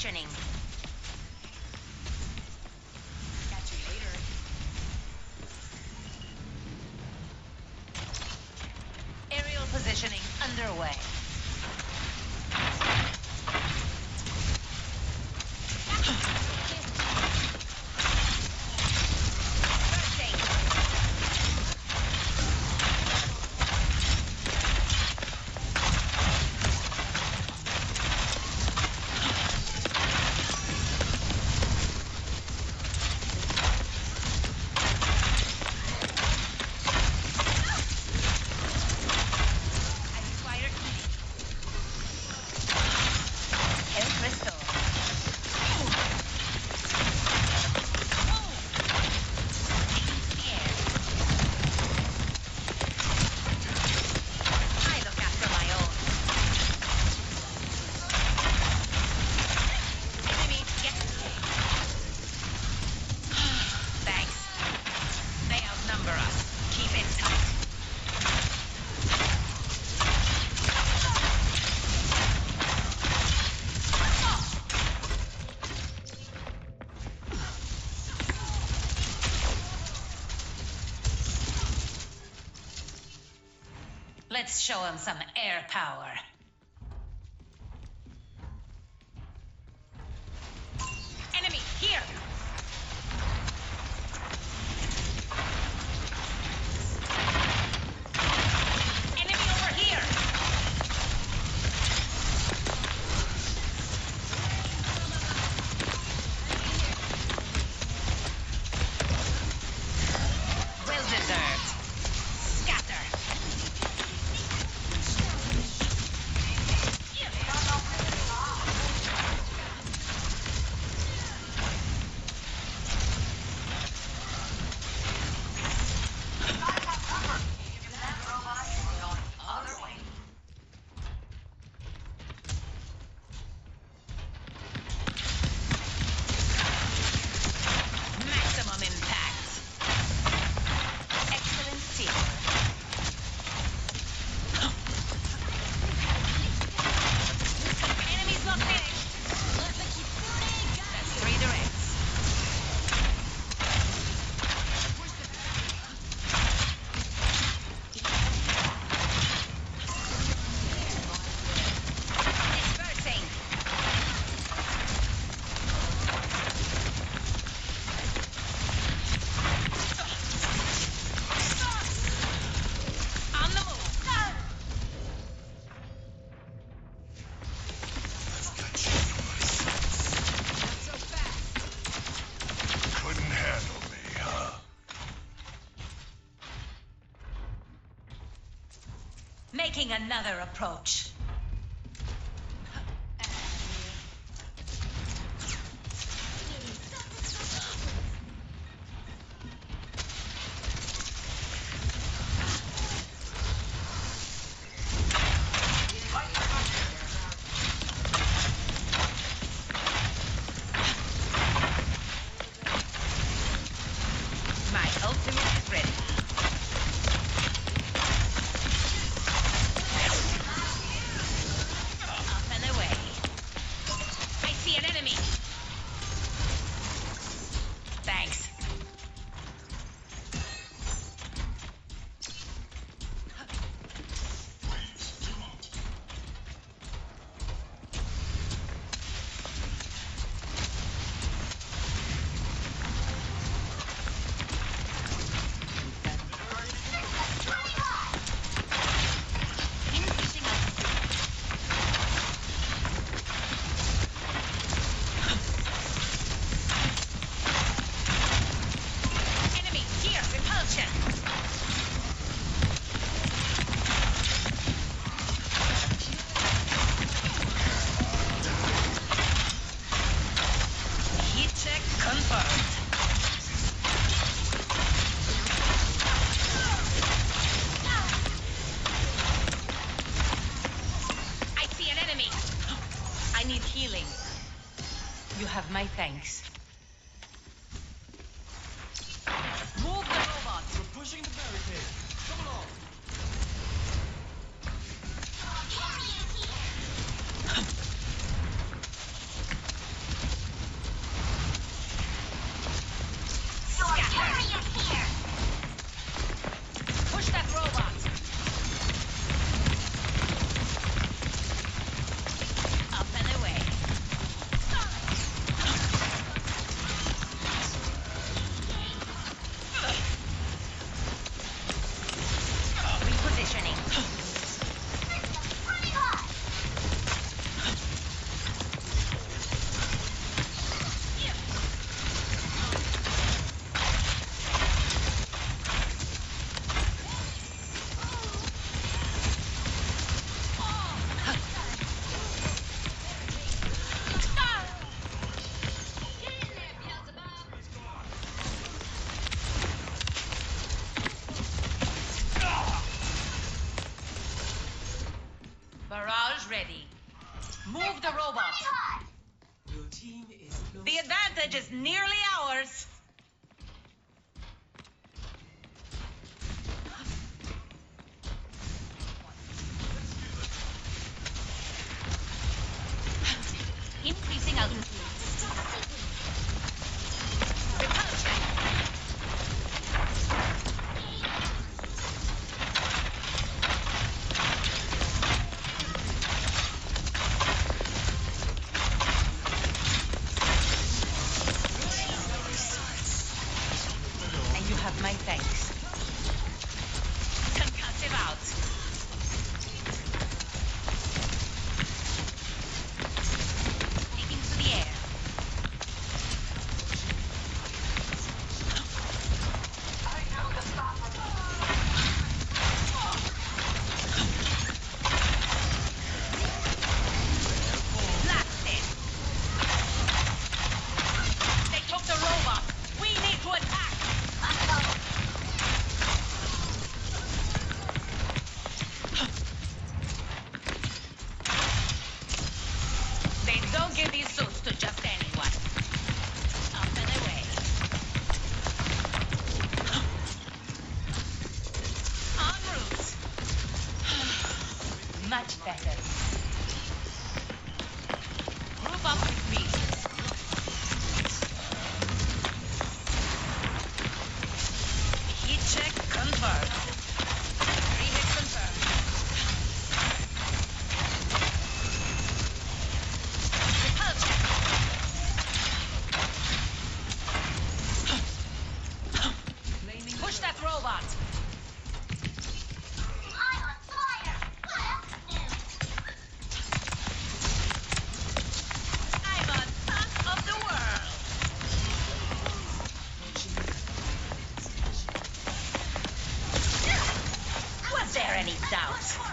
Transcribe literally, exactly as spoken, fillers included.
positioning. Catch you later. Aerial positioning underway. Let's show him some air power. Enemy, here! Enemy over here! Well deserved. Scatter! Maximum impact. Excellent teamwork. Enemies locked in. That's three directs. Dispersing. On the move. Couldn't handle me, huh? Making another approach. My ultimate is ready. Up and away. I see an enemy. Thanks. Finishing up. Enemy, here, repulsion. Heat check confirmed. I see an enemy. I need healing. You have my thanks. Move the robots! We're pushing the barricade! Come along! Charge ready. Move the robot. Your team is close. The advantage is nearly ours. Increasing altitude. Repulsion. And you have my thanks. Concussive out. Taking to the air. Blasted. They took the robot. We need to attack. They don't give these suits to just anyone. Up and away. En route. Much better. Group up with me. Heat check confirmed. Remix confirmed. Repulsion. Push that robot. I'm on top of the world. Was there any doubt?